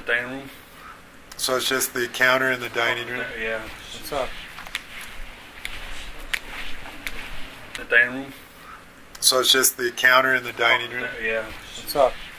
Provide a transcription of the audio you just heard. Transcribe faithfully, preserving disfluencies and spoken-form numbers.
dining room. So it's just the counter in the dining room? Yeah. What's up? The dining room. So it's just the counter in the dining room? Yeah. What's up?